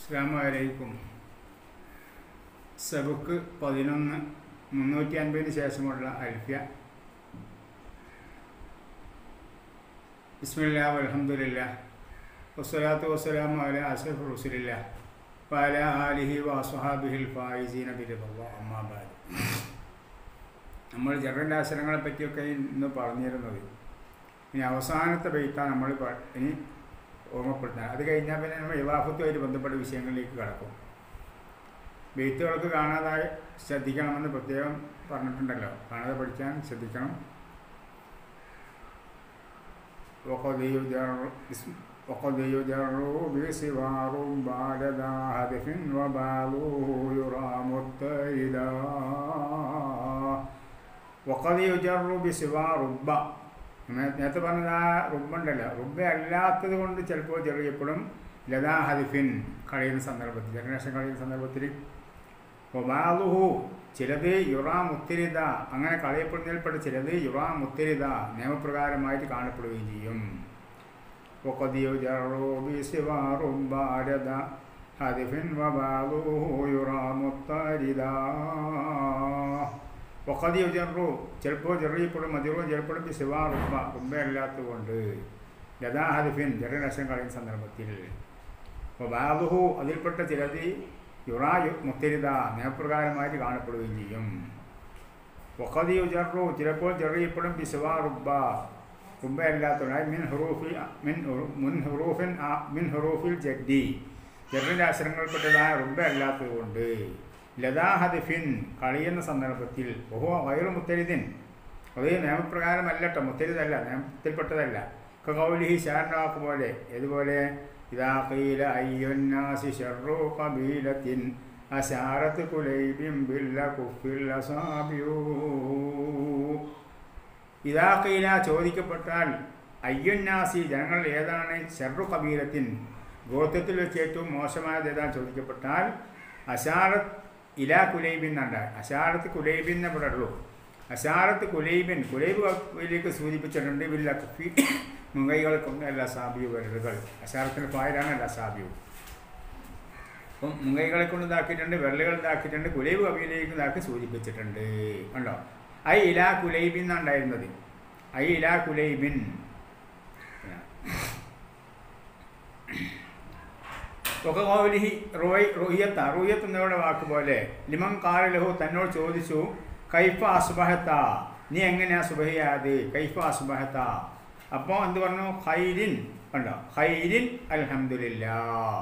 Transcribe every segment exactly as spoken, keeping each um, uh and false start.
അസ്സലാമു അലൈക്കും. സബുക്ക് പതിനൊന്ന് മുന്നൂറ്റി അൻപതിന് ശേഷമുള്ള അൽഫിയ. ബിസ്മില്ലാഹി വൽഹംദുലില്ലാഹ് വസ്സലാത്തു വസ്സലാമു അലാ അഷ്റഫിർ റസൂലില്ലാഹ് വഅലാ ആലിഹി വഅസ്ഹാബിഹിൽ ഫായിസീന ബിറിദല്ലാഹി അമ്മാ ബഅദ്. നമ്മൾ ജറിൻ്റെ അക്ഷരങ്ങളെ പറ്റിയൊക്കെ ഇന്ന് പറഞ്ഞിരുന്നത്. ഇനി അവസാനത്തെ ബെയ്ത്താണ് നമ്മൾ ഇനി ഓർമ്മപ്പെടുത്തുന്നത്. അത് കഴിഞ്ഞാൽ പിന്നെ നമ്മൾ ഇവാഫത്തുമായിട്ട് ബന്ധപ്പെട്ട വിഷയങ്ങളിലേക്ക് കടക്കും. ബെയ്ത്തുകൾക്ക് കാണാതായി ശ്രദ്ധിക്കണമെന്ന് പ്രത്യേകം പറഞ്ഞിട്ടുണ്ടല്ലോ. കാണാതെ പഠിക്കാൻ ശ്രദ്ധിക്കണം. നേരത്തെ പറഞ്ഞത് ആ റുബുണ്ടല്ലോ, റുബ അല്ലാത്തത് കൊണ്ട് ചിലപ്പോൾ ചെറിയപ്പോഴും ലതാ ഹദിഫിൻ കളയുന്ന സന്ദർഭത്തിൽ, ജനറേഷൻ കളയുന്ന സന്ദർഭത്തിൽ ഒബാലുഹു ചിലത് യുറാ മുത്തിരിത, അങ്ങനെ കളയപ്പെടുന്നതിൽപ്പെട്ട ചിലത് യുറാ മുത്തിരിത നിയമപ്രകാരമായിട്ട് കാണപ്പെടുകയും ചെയ്യും. വഖദ് യുജറു ചിലപ്പോൾ ചെറിയപ്പോഴും മജറൂൻ ചിലപ്പോഴും സിവാ റുബ റുബ അല്ലാത്തത് കൊണ്ട് ലതാ ഹദിഫിൻ ജനറേഷൻ കളയുന്ന സന്ദർഭത്തിൽ വബാലുഹു അതിൽപ്പെട്ട ചിലത് യുറാ മുത്തരിത നിയമപ്രകാരമായിട്ട് കാണപ്പെടുകയും ചെയ്യും. വഖദ് യുജറു ചിലപ്പോൾ ചെറിയപ്പോഴും സിവാ റുബ റുബ അല്ലാത്തത് മിൻ ഹുറൂഫി മിൻ മുൻ ഹുറൂഫിൻ മിൻ ഹുറൂഫിൽ ജദ്ദി ജറിൻ്റെ അക്ഷരങ്ങൾപ്പെട്ടതായ റുബ അല്ലാത്തത് കൊണ്ട് ലതാ ഹദിഫിൻ കളിയുന്ന സന്ദർഭത്തിൽ ഓഹോ വയറു മുത്തരിദിൻ അത് നിയമപ്രകാരമല്ലട്ടോ, മുത്തരിതല്ല, നിയമത്തിൽപ്പെട്ടതല്ല. കൗലിഹി ഷാറിനാക്ക് പോലെ ഏതുപോലെ ഇദാ ഖീല അയ്യുന്നാസി ശർറു ഖബീലത്തിൻ അശാറത്ത് കുലൈബിൻ ബില്ല കുഫിൽ അസാബിയു. ഇദാ ഖീല ചോദിക്കപ്പെട്ടാൽ അയ്യുന്നാസി ജനങ്ങൾ ഏതാണ്, ശർറു ഖബീലത്തിൻ ഗോത്രത്തിൽ വെച്ച് ഏറ്റവും മോശമായത് ഏതാണ് ചോദിക്കപ്പെട്ടാൽ അശാറത്ത് ഇലാ കുലൈബിൻ എന്നാണ്. അശാറത്ത് കുലൈബിൻ എന്നേ പറയുള്ളൂ. അശാറത്ത് കുലൈബിൻ കുലൈബിലേക്ക് സൂചിപ്പിച്ചിട്ടുണ്ട്. വില്ല കുഫി മുങ്കൈകൾക്കൊന്നും അല്ല സാബിയു വിരലുകൾ. അശാറത്തിന് പായലാണ് അല്ല സാബിയു. അപ്പം മുങ്കൈകളെ കൊണ്ട് ഇതാക്കിയിട്ടുണ്ട്, വിരലുകൾ ഇതാക്കിയിട്ടുണ്ട്, കുലൈബ് കവിയിലേക്ക് ഇതാക്കി സൂചിപ്പിച്ചിട്ടുണ്ട്. കണ്ടോ, ഐ ഇലാ കുലൈബിൻ എന്നാണ്ടായിരുന്നത്. ഐ ഇലാ കുലൈബിൻ. ഒക്കെ കൗലിഹി റോയ് റോഹിയത്ത റോഹിയത്ത് എന്നവരുടെ വാക്ക് പോലെ ലിമൻ കാല ലഹു തന്നോട് ചോദിച്ചു കൈഫ അസുബഹത്ത നീ എങ്ങനെയാ സുബഹിയാത്, കൈഫ അസുബഹത്ത. അപ്പോൾ എന്ത് പറഞ്ഞു, ഖൈരിൻ. കണ്ടോ, ഖൈരിൻ അൽഹംദുലില്ലാ.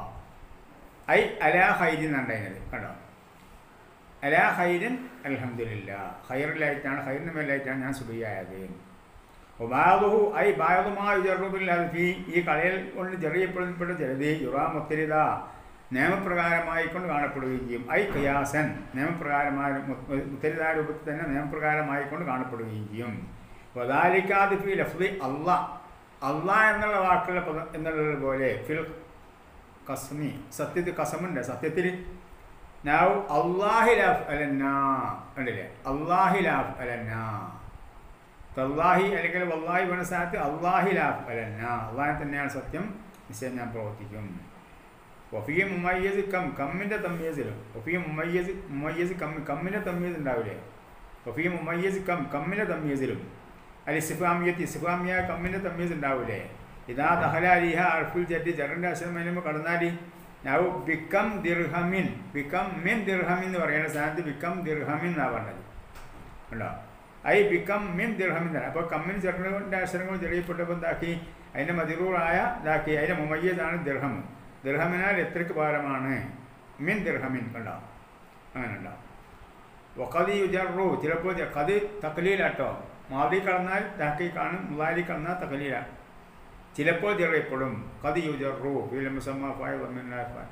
ഐ അലാ ഖൈരിൻ ഉണ്ടായിരുന്നത്. കണ്ടോ, അലാ ഖൈരിൻ അൽഹംദുലില്ലാ. ഖൈറിലായിട്ടാണ് ഖൈറിന് മേലായിട്ടാണ് ഞാൻ സുബഹിയായത്. ഒബാദുഹു ഐ ബാദുമായി ജറുബിൽ ഹൽഫി ഈ കളയിൽ കൊണ്ട് ചെറിയപ്പെടുന്നപ്പെട്ട ചിലത് യുറാ മുത്തരിത നിയമപ്രകാരമായിക്കൊണ്ട് കാണപ്പെടുകയും ചെയ്യും. ഐ ഖിയാസൻ നിയമപ്രകാരമായ മുത്തരിത രൂപത്തിൽ തന്നെ നിയമപ്രകാരമായിക്കൊണ്ട് കാണപ്പെടുകയും ചെയ്യും. വദാലിക്കാത് ഫി ലഫ്ദി അള്ളാ അള്ളാ എന്നുള്ള വാക്കുള്ള പദം എന്നുള്ളത് പോലെ ഫിൽ കസ്മി സത്യത്തിൽ കസമുണ്ട്. സത്യത്തിൽ നാവ് അള്ളാഹിലാഫ് അലന്നാ കണ്ടില്ലേ, അള്ളാഹിലാഫ് അലന്നാ തല്ലാഹി അല്ലെങ്കിൽ വല്ലാഹി പറഞ്ഞ സ്ഥാനത്ത് അള്ളാഹിലാഫ് അലന്ന അള്ളാഹിനെ തന്നെയാണ് സത്യം, നിശ്ചയം ഞാൻ പ്രവർത്തിക്കും. വഫിയ മുമയ്യസ് കം കമ്മിൻ്റെ തമ്മീസിലും വഫിയ മുമയ്യസ് മുമയ്യസ് കമ്മി കമ്മിൻ്റെ തമ്മീസ് ഉണ്ടാവില്ലേ, വഫിയ മുമയ്യസ് കം കമ്മിൻ്റെ തമ്മീസിലും അൽ ഇസ്ഫാമിയത്ത് ഇസ്ഫാമിയ കമ്മിൻ്റെ തമ്മീസ് ഉണ്ടാവില്ലേ. ഇതാ ദഹല അലിഹ അർഫുൽ ജദ്ദി ജറിൻ്റെ അക്ഷരം വരുമ്പോൾ കടന്നാൽ നാവ് ബിക്കം ദിർഹമിൻ ബിക്കം മിൻ ദിർഹമിൻ എന്ന് പറയുന്ന സ്ഥാനത്ത് ബിക്കം ദിർഹമിൻ എന്നാണ് പറഞ്ഞത്. ഉണ്ടോ, ഐ ബിക്കം മിൻ ദിർഹമിൻ തന്നെ. അപ്പോൾ കമ്മിന് ചെറുകിൻ്റെ അക്ഷരങ്ങൾ ചെറിയപ്പെട്ടപ്പോൾ എന്താക്കി, അതിൻ്റെ മതിറൂറായ ഇതാക്കി. അതിൻ്റെ മുമയ്യതാണ് ദിർഹം. ദിർഹമിനാൽ എത്രയ്ക്ക് ഭാരമാണ്, മിൻ ദിർഹമിൻ. കണ്ടോ, അങ്ങനെ ഉണ്ടാവും. വഖദ് യുജറു ചിലപ്പോൾ കത് തക്ലീലാട്ടോ, മാതി കടന്നാൽ ദാക്കി കാണും, മുലാലി കടന്നാൽ തക്ലീല. ചിലപ്പോൾ ചെറിയപ്പെടും കത് യുജറു ഫിലമുസമ്മ ഫായ് വമിനാഫാൻ.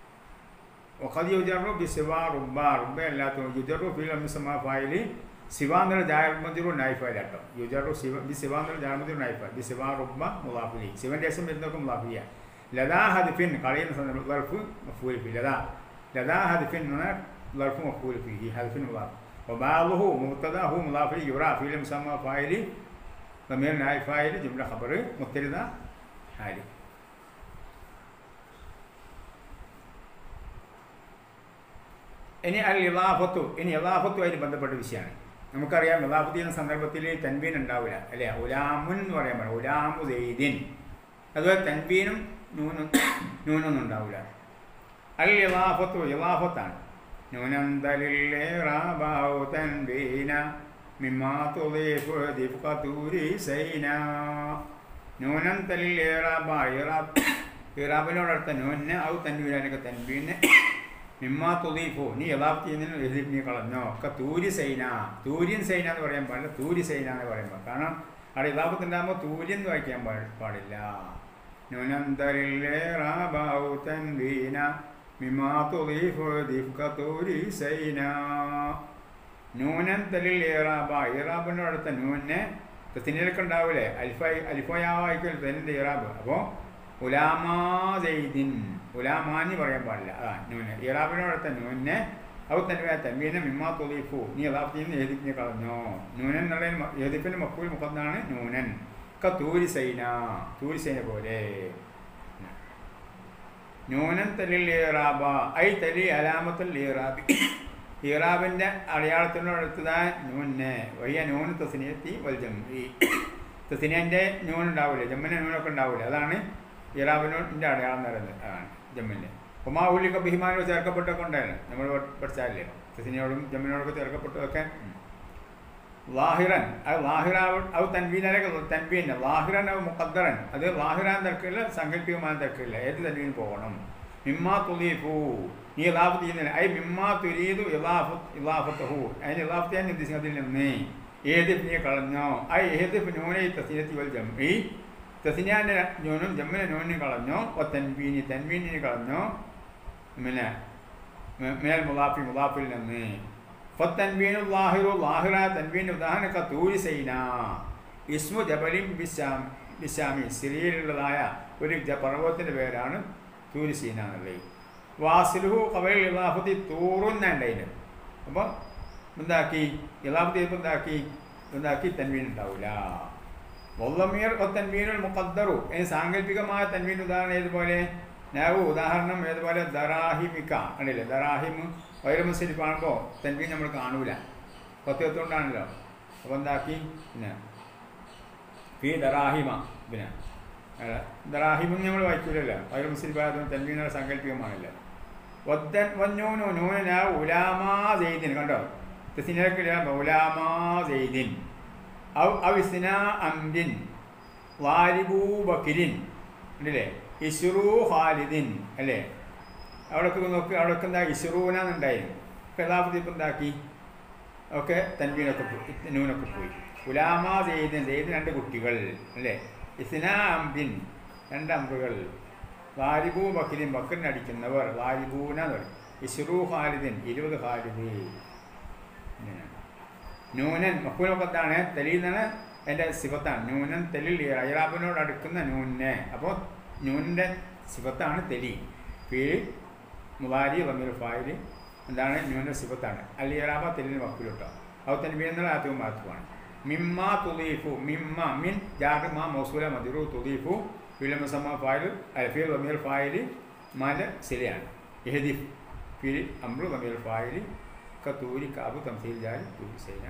വഖദ് യുജറു ബി സിവാ റുബ റുബ അല്ലാത്ത യുജറു ഫിലമുസമ്മ ഫായിലി സിവാന്നുള്ള ജാമതിറു നൈഫായിട്ടോ. യുജറു ശിവ ബി സിവാന്നുള്ള ജാമതിറു നൈഫ ബി സിവാ റുബ മുലാഫിലി ശിവൻ്റെ ശേഷം വരുന്നവർക്ക് മുലാഫിയ. ലതാ ഹദിഫിൻ കളയുന്ന സന്ദർഭം ലർഫ് മഫൂൽ ഫി ലതാ ലതാ ഹദിഫിൻ ലർഫ് മഫൂൽ ഫി ഹദിഫിൻ മുലാഫ്. വബാലുഹു മുബ്തദാഹു മുലാഫിലി യുറാ ഫിൽ മുസമ്മ ഫായിലി ضمير نائب فاعل جملة خبرية مبتدأ حالي. ഇനി അൽ ഇളാഫത്തു, ഇനി ഇളാഫത്തുമായിട്ട് ബന്ധപ്പെട്ട വിഷയമാണ്. നമുക്കറിയാം ഇളാഫത്ത് ചെയ്യുന്ന സന്ദർഭത്തിൽ തൻവീൻ ഉണ്ടാവില്ല അല്ലേ, ഉലാമുൻ എന്ന് പറയാൻ പറയാം, ഉലാമു സെയ്ദിൻ. അതുപോലെ തൻവീനും നൂനും നൂനൊന്നും ഉണ്ടാവില്ല. അൽ ഇളാഫത്തു ഇളാഫത്താണ്. നൂനന്തലിലേറാബാഉ തൻവീന മിമ്മാ തുളീഫു ദിഫ്ഖതൂരി സൈന. നൂനന്തലിലേറാബ ഇറാബ് ഇറാബിനോടടുത്ത നൂനെ ഔ തൻവീനൊക്കെ തൻവീനെ മിമ്മാ തുളീഫു നീ ഇളാഫത്ത് ചെയ്യുന്നതിന് എഴുതി നീ കളഞ്ഞോ ഒക്കെ തൂരി സൈന. തൂര്യൻ സൈന എന്ന് പറയാൻ പാടില്ല, തൂരി സൈന എന്ന് പറയുമ്പോൾ. കാരണം അവിടെ ഇളാഫത്ത് ഉണ്ടാകുമ്പോൾ തൂര്യൻ എന്ന് വായിക്കാൻ പാടില്ല. നൂനന്തലിലേറാബാഉ തൻവീന മിമ്മാ തുളീഫു ദിഫ്ഖതൂരി സൈന. നൂനൻ തലിൽ ഇറാബ ഇറാബിൻ്റെ അടുത്ത നൂനെ തസ്നിയിലൊക്കെ ഉണ്ടാവില്ലേ, അലിഫായി അലിഫോയാവായിക്കൽ തന്നിൻ്റെ ഇറാബ്. അപ്പോൾ ഉലാമാ സെയ്ദിൻ ഉലാമാനി പറയാൻ പാടില്ല, അതാ നൂന്. ഇറാബിനോടടുത്ത നൂനെ ഔ തൻവീന തൻവീനെ മിമ്മാ തുളീഫു നീ ഇളാഫത്ത് ചെയ്യുന്ന എഴുതിപ്പിനെ കളഞ്ഞോ. നൂനൻ എന്നുള്ള എഴുതിപ്പിൻ്റെ മക്കൂൽ മുഖത്താണ് നൂനൻ. ക തൂരി സൈന തൂരി സൈന പോലെ. നൂനൻ തലിൽ ഇറാബ ഐ തലി അലാമത്തുൽ ഇറാബി ഇറാബിൻ്റെ അടയാളത്തിനോടടുത്തതായ നൂനെ വയ്യ നൂന് തസ്നിയത്തി വൽ ജംഇ. തസ്നിയൻ്റെ നൂൻ ഉണ്ടാവില്ലേ, ജമ്മിൻ്റെ നൂനൊക്കെ ഉണ്ടാവില്ലേ, അതാണ് ഇറാബിനോടിൻ്റെ അടയാളം എന്ന് പറയുന്നത്. അതാണ് ജമ്മിൻ്റെ. ഉമാവുലിക്ക ബഹിമാനോ ചേർക്കപ്പെട്ടൊക്കെ ഉണ്ടായിരുന്നു, നമ്മൾ പഠിച്ചാലേ തസ്നിയോടും ജമ്മിനോടൊക്കെ ചേർക്കപ്പെട്ടതൊക്കെ. ലാഹിറൻ അത് ലാഹിറാവ് അത് തൻവീനൊക്കെ തൻവീൻ ലാഹിറൻ അത് മുഖദ്ദറൻ അത് ലാഹിറാൻ തിരക്കില്ല, സങ്കല്പികമായ തിരക്കില്ല, ഏത് തൻവീൻ പോകണം. മിമ്മാ തുളീഫു നീ ഇളാഫത്ത് ചെയ്യുന്നില്ല, ഐ മിമ്മാ തുരീദു ഇളാഫത്ത് ഇളാഫത്തഹു അതിന് ഇളാഫത്ത് ചെയ്യാൻ ഉദ്ദേശിക്കുന്നത് അതിൽ നിന്ന് ഏതിഫ് നീ കളഞ്ഞോ. ഐ ഏതിഫ് നൂനെ തസ്നിയത്തി വൽ ജംഇ തസ്നിയാൻ്റെ നൂനും ജമ്മിനെ നൂനിനെ കളഞ്ഞോ. ഒ തൻവീനി തൻവീനിനെ കളഞ്ഞോ. പിന്നെ മേൽ മുലാഫി മുലാഫിൽ നിന്ന്. ഫത്തൻവീനു ലാഹിറു ലാഹിറ തൻവീൻ ഉദാഹരണ തൂരി സൈന ഇസ്മു ജബലിം ബിശാം ബിശാമി സിറിയയിലുള്ളതായ ഒരു പർവ്വതത്തിൻ്റെ പേരാണ് തൂരി സീന എന്നുള്ളത്. വാസിലുഹു കവലിൽ ഇളാഫത്തി തൂറുന്നുണ്ടായിന്. അപ്പം എന്താക്കി ഇളാഫത്ത് ചെയ്തപ്പോൾ എന്താക്കി എന്താക്കി തൻവീൻ ഉണ്ടാവില്ല. വല്ലമീർ തൻവീനുൽ മുഖദ്ദറു അതിന് സാങ്കല്പികമായ തൻവീൻ ഉദാഹരണം ഏതുപോലെ നാവു ഉദാഹരണം ഏതുപോലെ ദറാഹിമിക്ക കണ്ടില്ലേ, ദറാഹിം വൈരമുസ്ലിം കാണുമ്പോൾ തൻവീൻ നമ്മൾ കാണൂല, പത്തുകൊണ്ടാണല്ലോ. അപ്പോൾ എന്താക്കി പിന്നെ ഫി ദറാഹിമ പിന്നെ ദറാഹിമും നമ്മൾ വായിക്കൂലല്ലോ, വൈരമുസ്ലിം ഭാഗത്തും തൻവീനുള്ള സാങ്കല്പികമാണല്ലോ. വദ്ദൻ വന്നൂനു നൂന ഉലാമാ സെയ്ദിൻ കണ്ടോ തസ്നിയക്ക് ഉലാമാ സെയ്ദിൻ ഔ അവിസ്ന അംദിൻ വാലിബൂ ബക്കിരിൻ ഉണ്ടല്ലേ, ഇസ്റൂ ഖാലിദിൻ അല്ലേ. അവിടേക്ക് നോക്ക്, അവിടേക്ക് എന്താ ഇസ്റൂനാന്നുണ്ടായിരുന്നു. ഖിലാഫത്ത് ഇപ്പം എന്താക്കി ഒക്കെ തൻവീനൊക്കെ പോയി, നൂനൊക്കെ പോയി. ഉലാമാ സെയ്ദിൻ സെയ്ദിൻ രണ്ട് കുട്ടികൾ അല്ലേ. ഇസ്ന അംദിൻ രണ്ട് അമ്പുകൾ. വാലിബൂ ബക്കിരിൻ ബക്കറിന് അടിക്കുന്നവർ വാലിബൂന എന്ന് പറയും. ഇസ്റൂ ഖാലിദിൻ ഇരുപത് ഖാലിദ്. നൂനൻ മക്കൂലൊക്കെത്താണ് തെളിയിൽ നിന്നാണ് എൻ്റെ സിഫത്താണ്. നൂനൻ തെളിൽ ഇറാബിനോട് അടുക്കുന്ന നൂനെ. അപ്പോൾ നൂനിൻ്റെ സിഫത്താണ് തെലി. പേര് മുവാരി വമീർ ഫായിൽ എന്താണ് നൂനിൻ്റെ സിഫത്താണ്. അൽ ഇറാബ തെലിന് മക്കൂലോട്ടോ. അത് തൻവീൻ എന്നുള്ള ആത്മവും മാത്തുമാണ്. മിമ്മ തുളീഫു മിമ്മ മിൻ ജാർ മാ മൗസൂല മദ്റൂ തുളീഫു ഫിൽ മുസമ്മ ഫായിൽ അൽഫീൽ വമീർ ഫായിൽ മല സിലയാണ്. ഇഹദിഫ് ഫിൽ അംറു വമീർ ഫായിൽ കത്തൂരി കാബു തംസീൽ ജാരി തൂരി സൈന.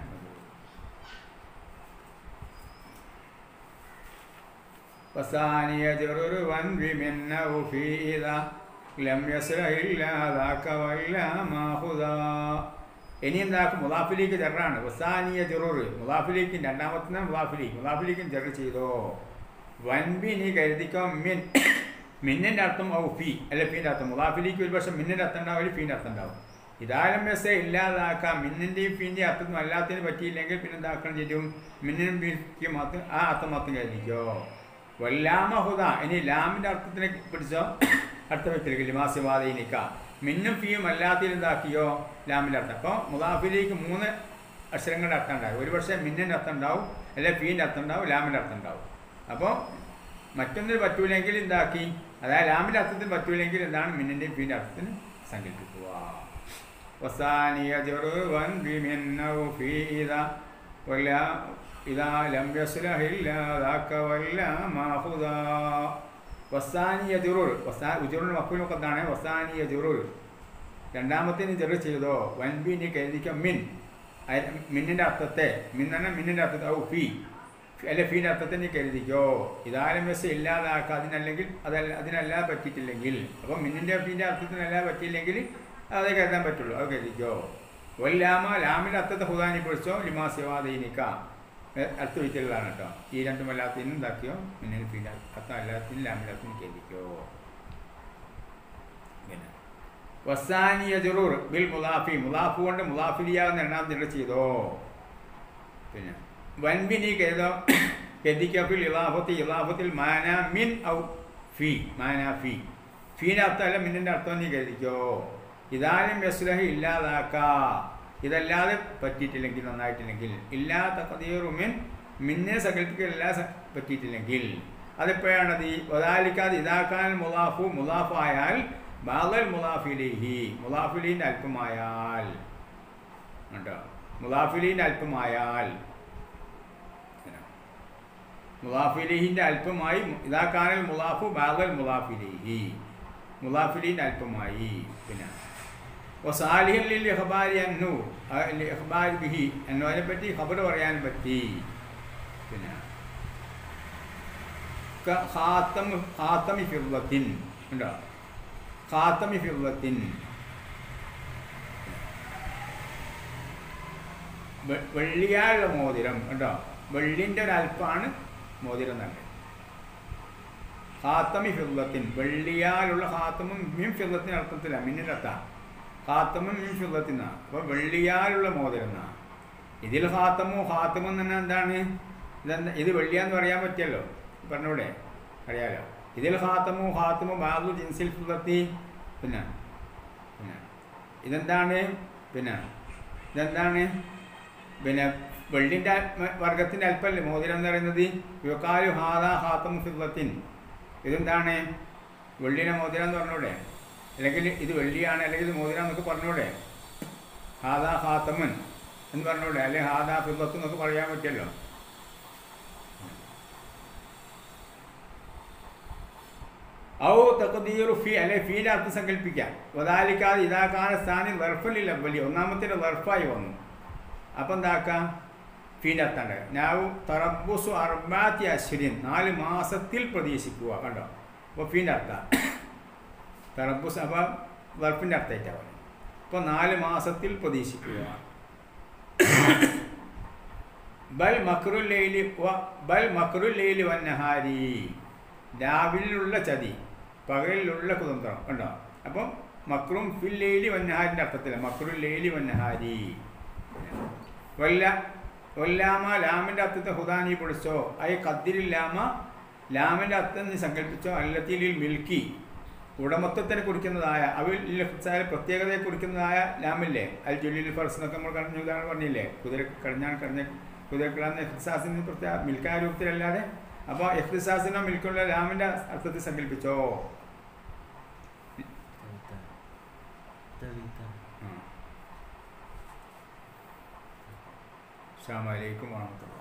വസാനിയ ജറുറുവൻ വിമിന്നഹു ഫീ ഇദാ ലം യസ്റഇല്ലാ ദാക വല്ലാ മാഹുദാ. ഇനി എന്താക്കും മുലാഫിലേക്ക് ജറാണ്. വസാനിയ ജറുർ മുലാഫിലേക്ക് രണ്ടാമത്തെ മുലാഫിലേക്ക് മുലാഫിലേക്കും ജറ ചെയ്തോ. വൻബി നീ കരുതിക്കോ മിൻ മിന്നിൻ്റെ അർത്ഥം ഔ ഫീ അല്ല ഫീൻ്റെ അർത്ഥം. മുലാഫിലേക്ക് ഒരു പക്ഷേ മിന്നിൻ്റെ അർത്ഥം ഉണ്ടാവും, ഒരു ഫീൻ്റെ അർത്ഥം ഉണ്ടാവും. ഇതാരം മെസ്സേ ഇല്ലാതാക്കാം. മിന്നിൻ്റെയും ഫീൻ്റെയും അർത്ഥത്തിനും അല്ലാത്തതിന് പറ്റിയില്ലെങ്കിൽ പിന്നെ എന്താക്കണം ചെയ്യും, മിന്നിനും ഫീക്കും മാത്രം ആ അർത്ഥം മാത്രം കരുതിക്കോ. വല്ലാമ ഹുദ ഇനി ലാമിൻ്റെ അർത്ഥത്തിനെ പിടിച്ചോ, അടുത്ത വ്യക്തിയിലേക്ക് ലിമാസിവാദീനിക്ക മിന്നും ഫീയും അല്ലാത്തതിൽ എന്താക്കിയോ ലാമിൻ്റെ അർത്ഥം. അപ്പോൾ മുലാഫിലേക്ക് മൂന്ന് അക്ഷരങ്ങളുടെ അർത്ഥം ഉണ്ടാവും. ഒരു പക്ഷേ മിന്നിൻ്റെ അർത്ഥം ഉണ്ടാവും, അല്ലെങ്കിൽ ഫീൻ്റെ അർത്ഥം ഉണ്ടാവും, ലാമിൻ്റെ അർത്ഥം ഉണ്ടാവും. അപ്പോൾ മറ്റൊന്നിൽ പറ്റൂലെങ്കിൽ എന്താക്കി, അതായത് ലാമിൻ്റെ അർത്ഥത്തിന് പറ്റൂലെങ്കിൽ എന്താണ് മിന്നിൻ്റെയും ഫീൻ്റെ അർത്ഥത്തിന് സങ്കല്പിക്കുക. വസാനിയ ജറുവൻ ബിമിന്നഹു ഫീ ഇദാ വല്ലാ ഇദാ ലം യസ്റഇല്ലാ ദാക വല്ലാ മാഹുദാ. വസാനിയ ജറുർ വസാ ഉജറുൽ മഖൂൽ എന്താണ്? വസാനിയ ജറുർ രണ്ടാമത്തേന് ചെറു ചെയ്തോ വൻബി നീ കരുതിക്കോ മിൻ മിന്നിൻ്റെ അർത്ഥത്തെ മിൻ തന്നെ മിന്നിൻ്റെ അർത്ഥത്തെ ഔ ഫി അല്ലെ ഫീൻ്റെ അർത്ഥത്തെ നീ കരുതിക്കോ ഇതാലും വെച്ച് ഇല്ലാതാക്കുക അതിനല്ലെങ്കിൽ അതല്ല അതിനല്ലാതെ പറ്റിയിട്ടില്ലെങ്കിൽ അപ്പം മിന്നിൻ്റെ ഫീൻ്റെ അർത്ഥത്തിനല്ലാതെ പറ്റിയില്ലെങ്കിൽ അത് കരുതാൻ പറ്റുള്ളൂ അത് കരുതിക്കോ ഒല്ലാമ ലാമിൻ്റെ അർത്ഥത്തെ ഹുദാനി പിടിച്ചോ ലിമാ സിവാദീനിക്ക അർത്ഥ വിറ്റുള്ളതാണ് കേട്ടോ ഈ രണ്ടും എല്ലാത്തിനും എന്താക്കിയോ മിന്നിന് ഫീൻ്റെ അർത്ഥം എല്ലാത്തിനും ലാമിൻ്റെ അർത്ഥം കരുതിക്കോ പിന്നെ വസാനിയ ജറൂർ ബിൽ മുലാഫി മുലാഫ് കൊണ്ട് മുലാഫിലിയാകുന്ന രണ്ടാമത്തെ ചെയ്തോ പിന്നെ വൻബി നീ കരുതോ കരുതിക്കഫിൽ ഇലാഫത്തിൽ ഇലാഫത്തിൽ മാന മിൻ ഔ ഫി മാന ഫി ഫീൻ്റെ അർത്ഥമല്ല മിന്നിൻ്റെ അർത്ഥം നീ കരുതിക്കോ ഇതാലും യസ്ലഹി ഇല്ലാതാക്ക ഇതല്ലാതെ പറ്റിയിട്ടില്ലെങ്കിൽ നന്നായിട്ടില്ലെങ്കിൽ ഇല്ലാത്ത കതീറുമിൻ മിന്നെ സങ്കല്പിക്കലില്ലാ പറ്റിയിട്ടില്ലെങ്കിൽ അതെപ്പോഴാണത് ഈ വദാലിക്കാതെ ഇതാക്കാൻ മുലാഫു മുലാഫായാൽ ബാലൽ മുലാഫിലിഹി മുലാഫിലീൻ്റെ അല്പമായാൽ കേട്ടോ മുലാഫിലീൻ്റെ അല്പമായാൽ മുലാഫിലിഹിൻ്റെ അല്പമായി ഇതാക്കാനൽ മുലാഫു ബാലൽ മുലാഫിലിഹി മുലാഫിലീൻ്റെ അല്പമായി പിന്നെ സാലിഹൽ ഇഖ്ബാരി അന്നു ഇഖ്ബാരി ബിഹി എന്നതിനെ പറ്റി ഖബർ പറയാൻ പറ്റി പിന്നെ ഖാത്തം ഖാത്തമി ഫിർദത്തിൻ ഉണ്ടോ ഖാത്തമി ഫിർദത്തിൻ വെള്ളിയാലുള്ള മോതിരം കേട്ടോ വെള്ളിൻ്റെ ഒരല്പാണ് മോതിരം തന്നെ ഖാത്തമി ഫിർദത്തിൻ വെള്ളിയാലുള്ള ഖാത്തമും മീൻ ഫിർദത്തിൻ്റെ അർത്ഥത്തിലാണ് മിന്നിൻ്റെ അർത്ഥാണ് ഖാത്തമും മീൻ ഫിർദത്തിനാണ് അപ്പോൾ വെള്ളിയാലുള്ള മോതിരം എന്നാണ് ഇതിൽ ഖാത്തമോ ഖാത്തമും തന്നെ എന്താണ് ഇതെന്താ ഇത് വെള്ളിയാന്ന് പറയാൻ പറ്റിയല്ലോ പറഞ്ഞൂടെ അറിയാലോ ഇതിൽ ഖാത്തമോ ഖാത്തമോ ബാദു ജിൻസിൽ ഫിർദത്തി പിന്നെ പിന്നെ ഇതെന്താണ് പിന്നെ ഇതെന്താണ് പിന്നെ വെള്ളിൻ്റെ വർഗത്തിൻ്റെ അല്പമല്ലേ മോതിരം എന്ന് പറയുന്നത് യുക്കാലു ഹാദ ഖാത്തമു ഫിർദത്തിൻ ഇതെന്താണ് വെള്ളിയുടെ മോതിരം എന്ന് പറഞ്ഞൂടെ അല്ലെങ്കിൽ ഇത് വെള്ളിയാണ് അല്ലെങ്കിൽ ഇത് മോതിരം എന്നൊക്കെ പറഞ്ഞൂടെ ഹാദാ ഖാത്തമുൻ എന്ന് പറഞ്ഞൂടെ അല്ലെങ്കിൽ ഹാദാ ഫിർദത്ത് എന്നൊക്കെ പറയാൻ പറ്റിയല്ലോ ഔ തഖ്ദീറു ഫി അല്ലെ ഫീൻ്റെ അർത്ഥം സങ്കല്പിക്കാം വദാലിക്കാതെ ഇതാക്കാന സ്ഥാനിൽ വർഫലിൽ അവലി ഒന്നാമത്തിൻ്റെ വർഫായി വന്നു അപ്പം എന്താക്കാം ഫീൻ്റെ അർത്ഥമുണ്ട് നാവു തറബുസു അർബാത്തി അശ്വരിൻ നാല് മാസത്തിൽ പ്രതീക്ഷിക്കുക കണ്ടോ അപ്പോൾ ഫീൻ്റെ അർത്ഥം തറബുസ് അപ്പം വർഫിൻ്റെ അർത്ഥമായിട്ടാണ് പറയുന്നത് അപ്പോൾ നാല് മാസത്തിൽ പ്രതീക്ഷിക്കുക ബൽ മക്രുൽ ലൈലി ബൽ മക്രുൽ ലൈലി വന്നഹാരി രാവിലുള്ള ചതി പകലിലുള്ള കുതന്ത്രം കണ്ടോ അപ്പം മക്രും ഫിൽ ലൈലി വന്നഹാരിൻ്റെ അർത്ഥത്തിലാണ് മക്രുൽ ലൈലി വന്നഹാരി വല്ല വല്ലാമ ലാമിൻ്റെ അർത്ഥത്തെ ഹുദാനി പൊളിച്ചോ അയ കദ്ദിരില്ലാമ ലാമിൻ്റെ അർത്ഥം നീ സങ്കല്പിച്ചോ അല്ലത്തിലിൽ മിൽക്കി ഉടമത്വത്തിനെ കുറിക്കുന്നതായ അവയിൽ പ്രത്യേകതയെ കുറിക്കുന്നതായ ലാമില്ലേ അൽ ജുലിൽ ഫർസ് എന്നൊക്കെ നമ്മൾ കഴിഞ്ഞ ഉദാഹരണം പറഞ്ഞില്ലേ കുതിര കഴിഞ്ഞാൽ കഴിഞ്ഞ കുതിരക്കിടാന്ന് എഹ്സാസിന് പ്രത്യേക മിൽക്കായ രൂപത്തിലല്ലാതെ അപ്പോൾ എഹ്സാസിനോ മിൽക്കുള്ള ലാമിൻ്റെ അർത്ഥത്തിൽ സങ്കല്പിച്ചോ അസ്സലാമു അലൈക്കും വറഹ്മത്തുള്ളാഹി